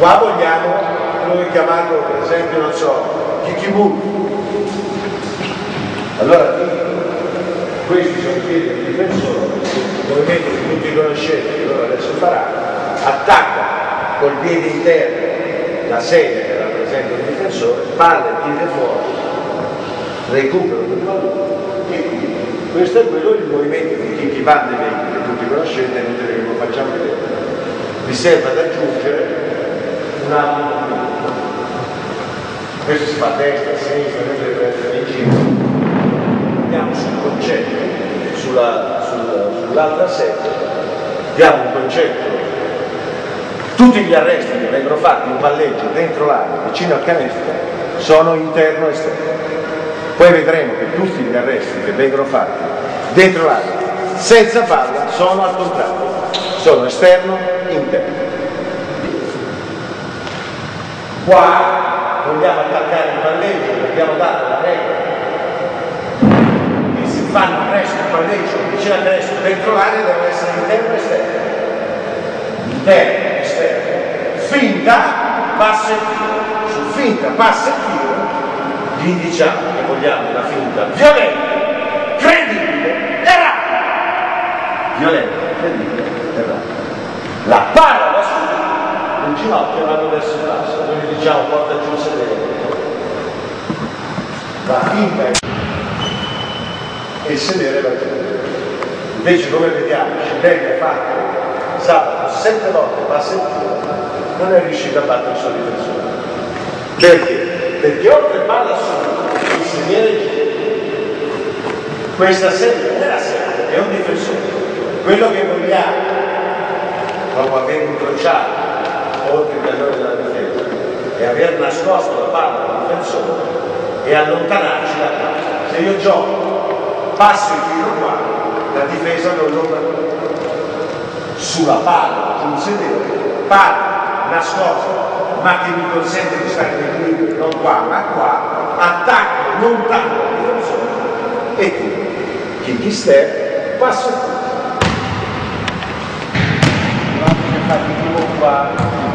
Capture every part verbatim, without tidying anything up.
Qua vogliamo, noi chiamato per esempio, non so, Kikimu. Allora questi sono i piedi del difensore, il movimento che tutti conoscete, che loro adesso farà, attacca col piede interno la sedia che rappresenta il difensore, palla e piede fuori, recupero del pallone e qui. Questo è quello il movimento di Kiki Van de Beek che tutti conoscete, è inutile che lo facciamo vedere. Vi serve ad aggiungere un altro movimento. Questo si fa a destra, a sinistra, mentre deve essere in giro. Andiamo sul concetto, sulla, sulla, sull'altra sedia, diamo un concetto. Tutti gli arresti che vengono fatti in palleggio dentro l'area, vicino al canestro, sono interno-esterno. Poi vedremo che tutti gli arresti che vengono fatti dentro l'area senza palla sono al contrario, sono esterno-interno. Qua vogliamo attaccare il palleggio, abbiamo dato la regola che si fanno arresti in palleggio vicino al canestro dentro l'area devono essere interno-esterno. Interno, esterno, finta, passa e tiro. Su finta, passa e tiro, gli diciamo che vogliamo una finta violenta, credibile e rapida. Violenta, credibile e rapida. La palla va su, le ginocchia vanno verso il basso, noi diciamo porta giù il sedere. La finta e il sedere va giù. Invece come vediamo, Scibelli ha fatto sabato sette volte passa il tiro, non è riuscito a battere il suo difensore. Perché? Perché oltre palla su, il sedere giù. Questa serie non è la serie, è un difensore. Quello che vogliamo, dopo aver incrociato oltre il pallone della difesa, è aver nascosto la palla del difensore e allontanarci da qua. Se io gioco, passo il tiro qua, la difesa non lo prende. Sulla palla, sul sedere, palla nascosta, ma che mi consente di stare in equilibrio, non qua, ma qua, attacco, non tanto il difensore, e qui, Kiki step, passo qui. Guardate che fa di primo qua,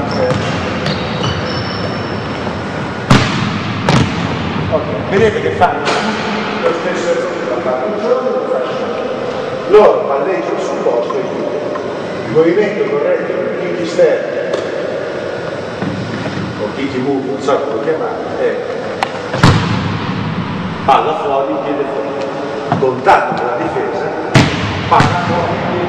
ok, vedete che fanno lo stesso errore, la fanno un giorno e lo faccio. Loro palleggiano sul posto e qui. Il movimento corretto del Kiki step o Kiki move, non so come lo chiamare, è palla fuori, piede fuori, contatto con la difesa, palla fuori, piede fuori.